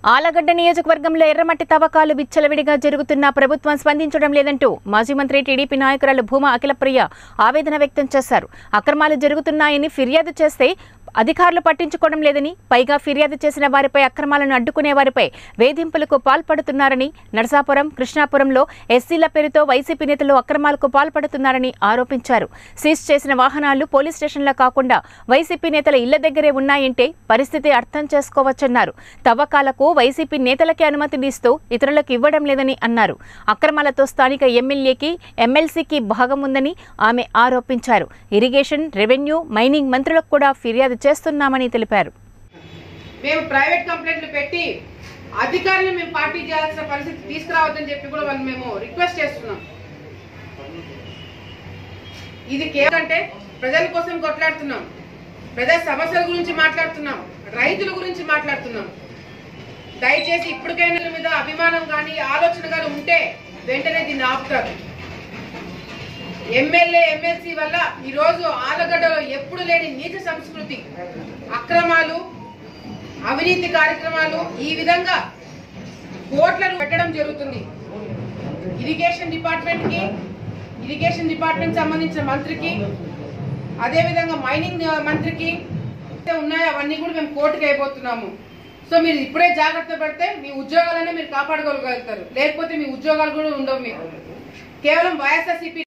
ఆలగడ్డ నియోజకవర్గంలో ఎర్రమట్టి తవ్వకాలు విచ్చలవిడిగా జరుగుతున్నా ప్రభుత్వం స్పందించడం లేదంటూ మాజీ మంత్రి టీడీపీ నాయకురాలు భూమా అఖిలప్రియ ఆవేదన వ్యక్తం చేశారు. అక్రమాలు జరుగుతున్నాయని ఫిర్యాదు చేస్తే అధికారులు పట్టించుకోవడం లేదని, పైగా ఫిర్యాదు చేసిన వారిపై అక్రమాలను అడ్డుకునే వారిపై వేధింపులకు పాల్పడుతున్నారని, నరసాపురం, కృష్ణాపురంలో ఎస్సీల పేరుతో వైసీపీ నేతలు అక్రమాలకు పాల్పడుతున్నారని ఆరోపించారు. సీజ్ చేసిన వాహనాలు పోలీస్ స్టేషన్లో కాకుండా వైసీపీ నేతల ఇళ్ల దగ్గరే ఉన్నాయంటే పరిస్థితి అర్థం చేసుకోవచ్చన్నారు. తవ్వకాలకు వైసీపీ నేతలకే అనుమతినిస్తూ ఇతరులకు ఇవ్వడం లేదని అన్నారు. అక్రమాలతో స్థానిక ఎమ్మెల్యేకి, ఎమ్మెల్సీకి భాగం ఉందని ఆమె ఆరోపించారు. ఇరిగేషన్, రెవెన్యూ, మైనింగ్ మంత్రులకు కూడా ఫిర్యాదు చేస్తున్నామని తెలిపారు. మేము ప్రైవేట్ కంప్లైంట్లు పెట్టి అధికారులను మేము పార్టీ చేయాల్సిన పరిస్థితి తీసుకురావద్దని చెప్పి కూడా వాళ్ళు మేము రిక్వెస్ట్ చేస్తున్నాం. ఇది కేవలం ప్రజల కోసం కొట్లాడుతున్నాం, ప్రజా సమస్యల గురించి మాట్లాడుతున్నాం, రైతుల గురించి మాట్లాడుతున్నాం. దయచేసి ఇప్పటికైనా మీద అభిమానం కానీ ఆలోచన కానీ ఉంటే వెంటనే దీన్ని ఆపుతారు. ఎమ్మెల్యే, ఎమ్మెల్సీ వల్ల ఈరోజు ఆలగడ్డలో ఎప్పుడు లేని నీచ సంస్కృతి, అక్రమాలు, అవినీతి కార్యక్రమాలు ఈ విధంగా కోట్లను పెట్టడం జరుగుతుంది. ఇరిగేషన్ డిపార్ట్మెంట్ సంబంధించిన మంత్రికి, అదేవిధంగా మైనింగ్ మంత్రికి ఉన్నాయో అవన్నీ కూడా మేము కోర్టుకు అయిపోతున్నాము. సో మీరు ఇప్పుడే జాగ్రత్త పడితే మీ ఉద్యోగాలనే మీరు కాపాడుకోగలుగుతారు, లేకపోతే మీ ఉద్యోగాలు కూడా ఉండవు. మీకు కేవలం వైఎస్ఆర్సీపీ